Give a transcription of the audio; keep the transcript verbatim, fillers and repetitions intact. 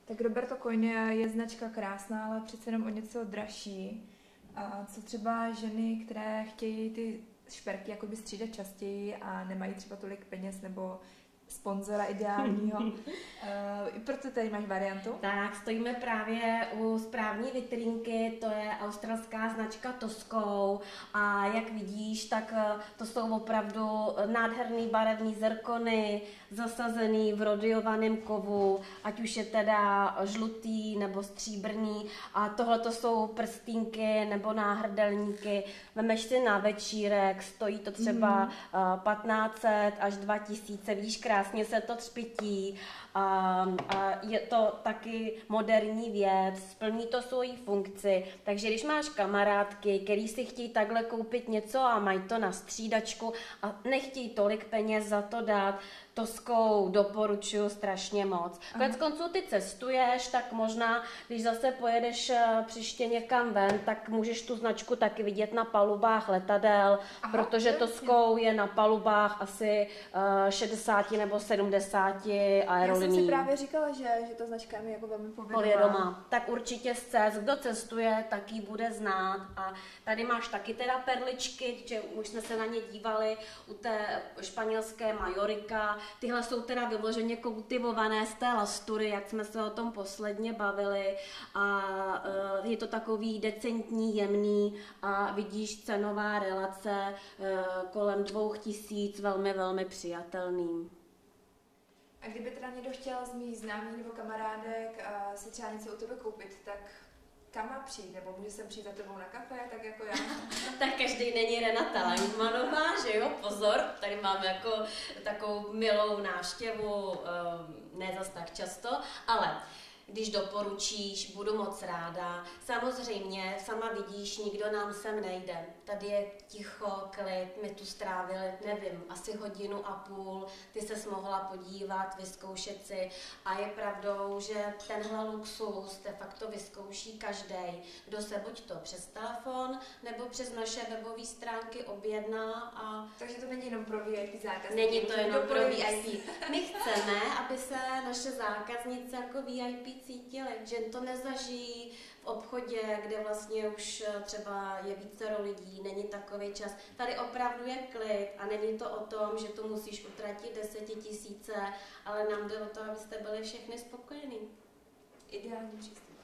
Tak Roberto Coin je, je značka krásná, ale přece jenom o něco dražší. A co třeba ženy, které chtějí ty šperky jakoby střídat častěji a nemají třeba tolik peněz nebo sponzora ideálního. uh, proto tady máš variantu? Tak, stojíme právě u správní vitrínky, to je australská značka Toskou a jak vidíš, tak to jsou opravdu nádherný barevný zirkony, zasazený v rodiovaném kovu, ať už je teda žlutý nebo stříbrný a tohle to jsou prstínky nebo náhrdelníky. Vemeš si na večírek, stojí to třeba mm. patnáct set až dva tisíce, vidíš, krásně se to třpytí a, a je to taky moderní věc, splní to svoji funkci, takže když máš kamarádky, který si chtějí takhle koupit něco a mají to na střídačku a nechtějí tolik peněz za to dát, Toskou doporučuji strašně moc. Konec konců ty cestuješ, tak možná, když zase pojedeš příště někam ven, tak můžeš tu značku taky vidět na palubách letadel, aha, protože Toskou je na palubách asi uh, šedesát nebo sedmdesát aerolinií. Já jsem si právě říkala, že, že ta značka mi jako velmi povědomá. Povědomá. Tak určitě zcest, kdo cestuje, tak ji bude znát. A tady máš taky teda perličky, že už jsme se na ně dívali u té španělské Majorika. Tyhle jsou teda vyloženě kultivované z té lastury, jak jsme se o tom posledně bavili. A uh, je to takový decentní, jemný a vidíš cenová relace uh, kolem dvou tisíc, velmi, velmi přijatelný. A kdyby teda někdo chtěl z mých známých nebo kamarádek uh, si třeba něco u tebe koupit, tak kam má přijít? Nebo může sem přijít za tebou na kafe, tak jako já? Tak každý není Renata Langmanová, že jo, pozor, tady máme jako takovou milou návštěvu, um, ne zas tak často, ale když doporučíš, budu moc ráda. Samozřejmě, sama vidíš, nikdo nám sem nejde. Tady je ticho, klid, my tu strávili, nevím, asi hodinu a půl. Ty ses mohla podívat, vyzkoušet si. A je pravdou, že tenhle luxus de facto vyzkouší každý, kdo se buď to přes telefon, nebo přes naše webové stránky objedná. A takže to není jenom pro V I P zákazníky. Není to jenom pro V I P. My chceme, aby se naše zákaznice jako V I P cítili, že to nezažijí v obchodě, kde vlastně už třeba je vícero lidí, není takový čas. Tady opravdu je klid a není to o tom, že to musíš utratit desetitisíce, ale nám jde o to, abyste byli všechny spokojení. Ideální přístup.